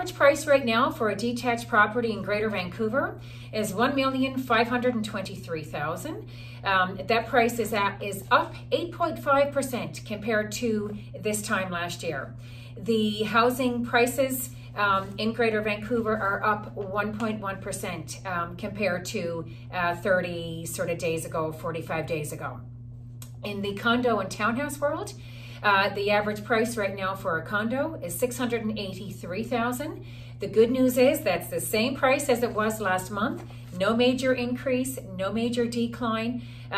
average price right now for a detached property in Greater Vancouver is $1,523,000. That price is up 8.5% compared to this time last year. The housing prices in Greater Vancouver are up 1.1% compared to 30 sort of days ago, 45 days ago. In the condo and townhouse world, the average price right now for a condo is $683,000. The good news is that's the same price as it was last month. No major increase, no major decline.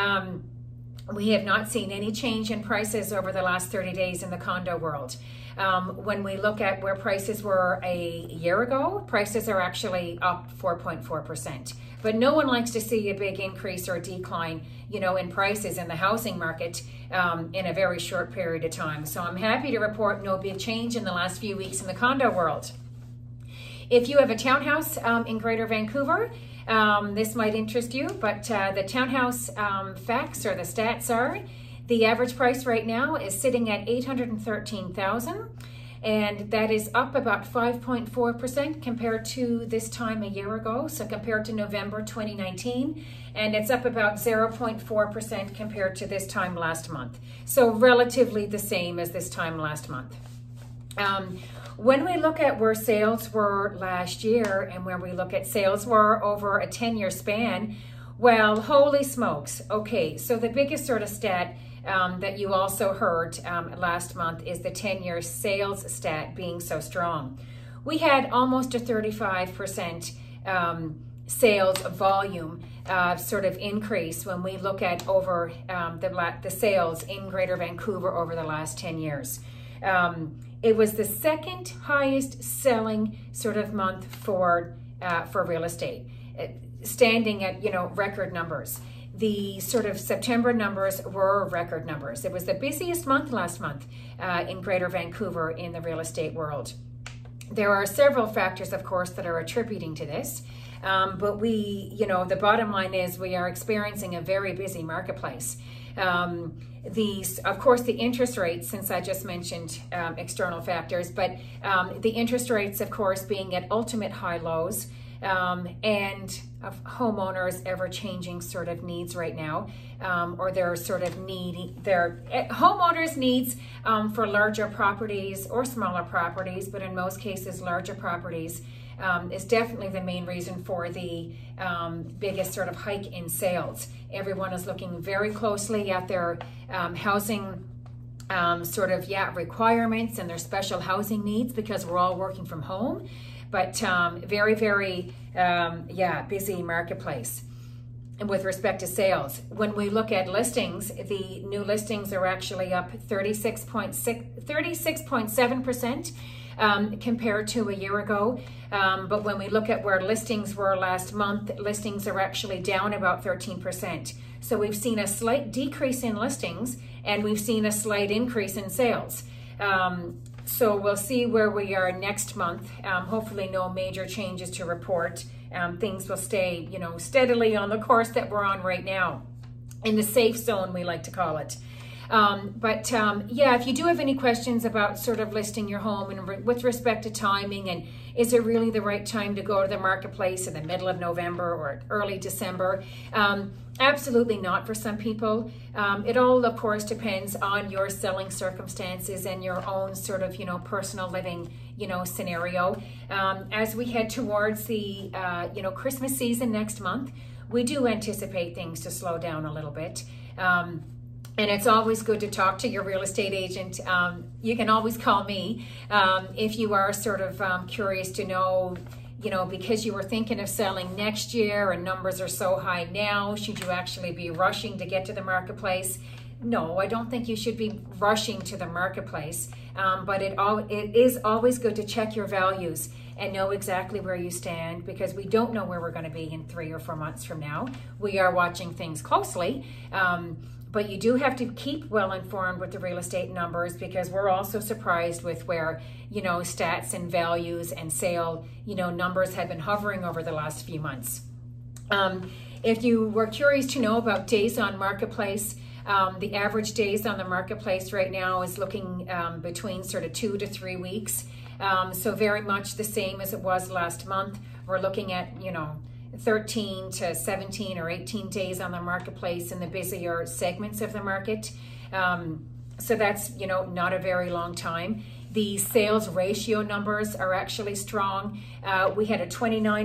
We have not seen any change in prices over the last 30 days in the condo world. When we look at where prices were a year ago, prices are actually up 4.4%. But no one likes to see a big increase or decline, you know, in prices in the housing market in a very short period of time. So I'm happy to report no big change in the last few weeks in the condo world. If you have a townhouse in Greater Vancouver, this might interest you, but the townhouse facts or the stats are the average price right now is sitting at $813,000, and that is up about 5.4% compared to this time a year ago, so compared to November 2019, and it's up about 0.4% compared to this time last month. So relatively the same as this time last month. When we look at where sales were last year and where we look at sales were over a 10-year span, well, holy smokes. Okay, so the biggest sort of stat that you also heard last month is the 10-year sales stat being so strong. We had almost a 35% sales volume sort of increase when we look at over the sales in Greater Vancouver over the last 10 years. It was the second highest selling sort of month for real estate, standing at, you know, record numbers. The sort of September numbers were record numbers. It was the busiest month last month in Greater Vancouver in the real estate world. There are several factors, of course, that are attributing to this. But we, you know, the bottom line is we are experiencing a very busy marketplace. Of course, the interest rates, since I just mentioned external factors, but the interest rates, of course, being at ultimate high lows, and of homeowners ever-changing sort of needs right now, or their sort of homeowners' needs for larger properties or smaller properties, but in most cases larger properties, is definitely the main reason for the biggest sort of hike in sales. Everyone is looking very closely at their housing requirements and their special housing needs because we're all working from home. But very, very, busy marketplace. And with respect to sales, when we look at listings, the new listings are actually up 36.7% compared to a year ago. But when we look at where listings were last month, listings are actually down about 13%. So we've seen a slight decrease in listings and we've seen a slight increase in sales. So we'll see where we are next month. Hopefully no major changes to report. Things will stay, you know, steadily on the course that we're on right now, in the safe zone, we like to call it. If you do have any questions about sort of listing your home and with respect to timing and is it really the right time to go to the marketplace in the middle of November or early December? Absolutely not for some people. It all, of course, depends on your selling circumstances and your own sort of, you know, personal living, you know, scenario. As we head towards the, Christmas season next month, we do anticipate things to slow down a little bit. And it's always good to talk to your real estate agent. You can always call me if you are sort of curious to know, you know, because you were thinking of selling next year and numbers are so high now, should you actually be rushing to get to the marketplace? No, I don't think you should be rushing to the marketplace, but it is always good to check your values and know exactly where you stand, because we don't know where we're going to be in 3 or 4 months from now. We are watching things closely, but you do have to keep well informed with the real estate numbers, because we're also surprised with where, you know, stats and values and sale, you know, numbers have been hovering over the last few months. If you were curious to know about days on marketplace, the average days on the marketplace right now is looking between sort of 2 to 3 weeks. So very much the same as it was last month. We're looking at, 13 to 17 or 18 days on the marketplace in the busier segments of the market. So that's, not a very long time. The sales ratio numbers are actually strong. We had a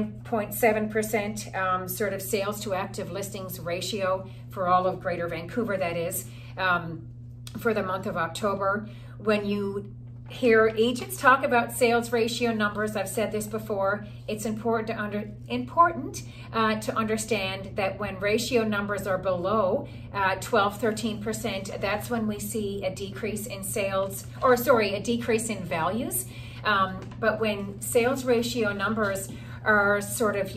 29.7% sort of sales to active listings ratio for all of Greater Vancouver, that is, for the month of October. When you hear agents talk about sales ratio numbers, I've said this before, it's important to understand that when ratio numbers are below 12-13%, that's when we see a decrease in sales, a decrease in values. But when sales ratio numbers are sort of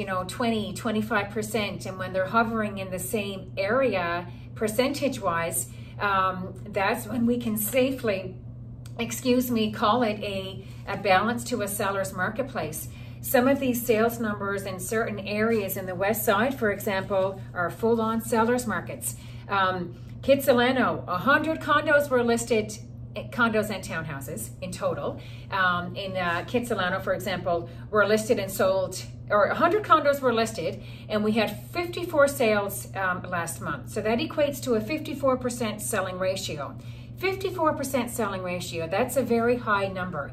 20-25%, and when they're hovering in the same area percentage-wise, that's when we can safely call it a balance to a seller's marketplace. Some of these sales numbers in certain areas in the west side, for example, are full-on sellers markets. Kitsilano, 100 condos were listed, condos and townhouses in total. In Kitsilano, for example, were listed and sold, or 100 condos were listed, and we had 54 sales last month. So that equates to a 54% selling ratio. 54% selling ratio, that's a very high number.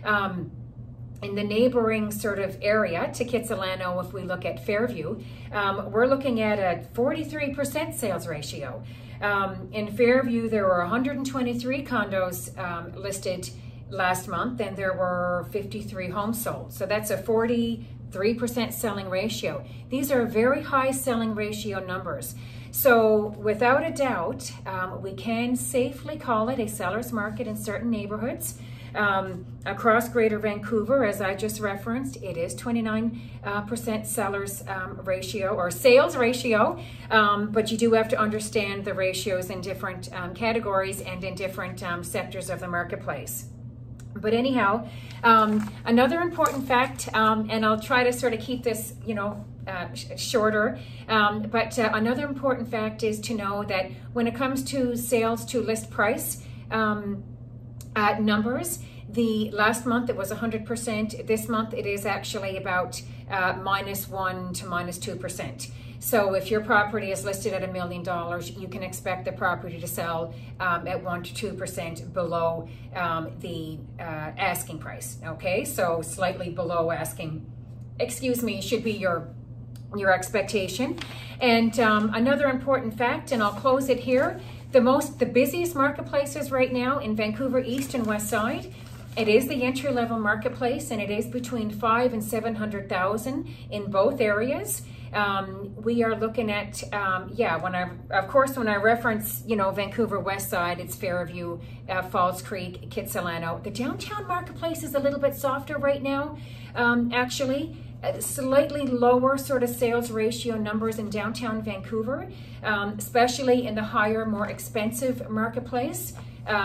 In the neighboring sort of area to Kitsilano, if we look at Fairview, we're looking at a 43% sales ratio. In Fairview, there were 123 condos listed last month, and there were 53 homes sold. So that's a 43% selling ratio. These are very high selling ratio numbers. So without a doubt, we can safely call it a seller's market in certain neighborhoods. Across Greater Vancouver, as I just referenced, it is 29% sellers ratio or sales ratio, but you do have to understand the ratios in different categories and in different sectors of the marketplace. But anyhow, another important fact, and I'll try to sort of keep this, shorter, but another important fact is to know that when it comes to sales to list price numbers, the last month it was 100%. This month it is actually about -1 to -2%. So if your property is listed at $1 million, you can expect the property to sell at 1 to 2% below the asking price. Okay, so slightly below asking, should be your expectation. And another important fact, and I'll close it here, the busiest marketplaces right now in Vancouver East and West Side, it is the entry-level marketplace, and it is between 500,000 and 700,000 in both areas. We are looking at, when I reference, Vancouver West Side, it's Fairview, Falls Creek, Kitsilano. The downtown marketplace is a little bit softer right now, actually. Slightly lower sort of sales ratio numbers in downtown Vancouver, especially in the higher, more expensive marketplace.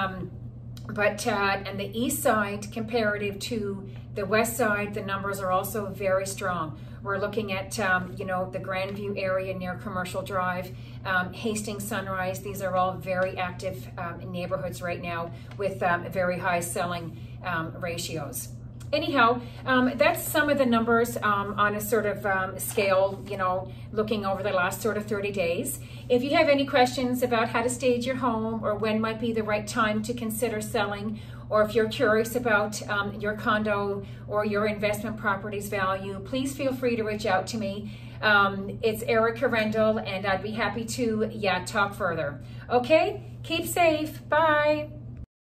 But on the east side, comparative to the west side, the numbers are also very strong. We're looking at, the Grandview area near Commercial Drive, Hastings, Sunrise. These are all very active neighborhoods right now with very high selling ratios. Anyhow, that's some of the numbers on a sort of scale, looking over the last sort of 30 days. If you have any questions about how to stage your home or when might be the right time to consider selling, or if you're curious about your condo or your investment property's value, please feel free to reach out to me. It's Erica Rendell, and I'd be happy to talk further. Okay, keep safe. Bye.